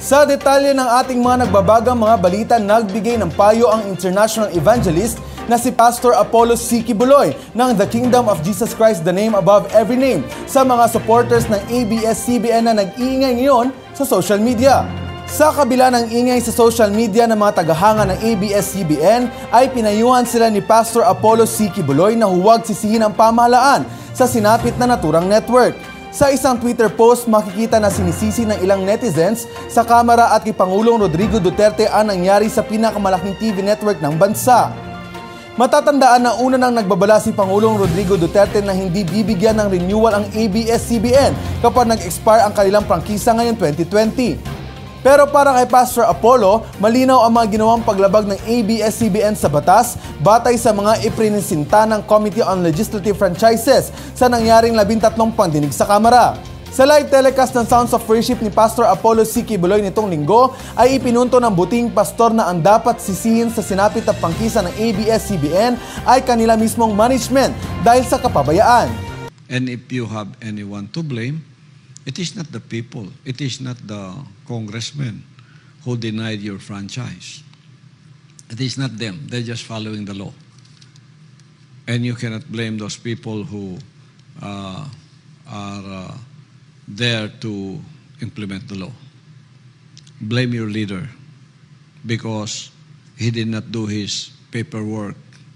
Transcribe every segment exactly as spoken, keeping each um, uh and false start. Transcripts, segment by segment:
Sa detalye ng ating mga nagbabagang mga balita, nagbigay ng payo ang international evangelist na si Pastor Apollo C. Quiboloy ng The Kingdom of Jesus Christ, the name above every name, sa mga supporters ng A B S C B N na nag-iingay ngayon sa social media. Sa kabila ng ingay sa social media ng mga tagahanga ng A B S C B N, ay pinayuhan sila ni Pastor Apollo C. Quiboloy na huwag sisihin ang pamahalaan sa sinapit na naturang network. Sa isang Twitter post, makikita na sinisisi ng ilang netizens sa Kamara at kay Pangulong Rodrigo Duterte ang nangyari sa pinakamalaking T V network ng bansa. Matatandaan na una nang nagbabala si Pangulong Rodrigo Duterte na hindi bibigyan ng renewal ang A B S C B N kapag nag-expire ang kanilang prangkisa ngayong twenty twenty. Pero para kay Pastor Apollo, malinaw ang mga ginawang paglabag ng A B S C B N sa batas batay sa mga iprinisinta ng Committee on Legislative Franchises sa nangyaring labintatlong pagdinig sa Kamara. Sa live telecast ng Sounds of Worship ni Pastor Apollo C. Quiboloy nitong linggo, ay ipinunto ng buting pastor na ang dapat sisihin sa sinapit na pangkisa ng A B S C B N ay kanila mismong management dahil sa kapabayaan. And if you have anyone to blame, it is not the people, it is not the congressmen who denied your franchise. It is not them, they're just following the law. And you cannot blame those people who uh, are uh, there to implement the law. Blame your leader because he did not do his paperwork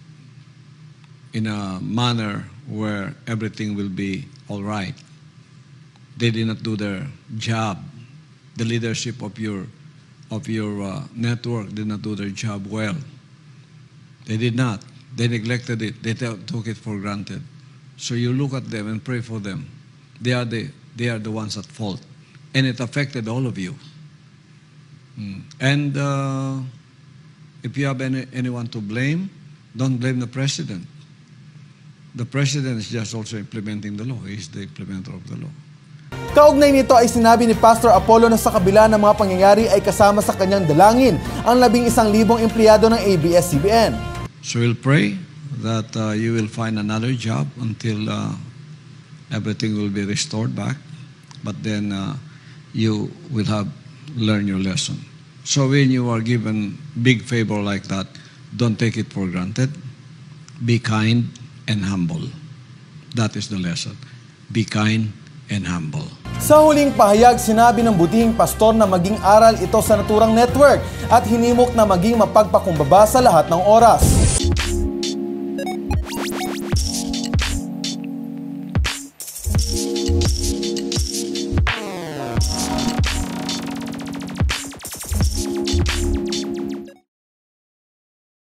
in a manner where everything will be all right. They did not do their job. The leadership of your of your uh, network did not do their job well. They did not. They neglected it. They took it for granted. So you look at them and pray for them. They are the they are the ones at fault, and it affected all of you. Mm. And uh, if you have any, anyone to blame, don't blame the president. The president is just also implementing the law. He is the implementer of the law. Kaugnay nito ay sinabi ni Pastor Apollo na sa kabila ng mga pangyayari ay kasama sa kanyang dalangin ang labing isang libong empleyado ng A B S C B N. So we'll pray that uh, you will find another job until uh, everything will be restored back. But then uh, you will have learned your lesson. So when you are given big favor like that, don't take it for granted. Be kind and humble. That is the lesson. Be kind and humble. Sa huling pahayag, sinabi ng butihing pastor na maging aral ito sa naturang network at hinimok na maging mapagpakumbaba sa lahat ng oras.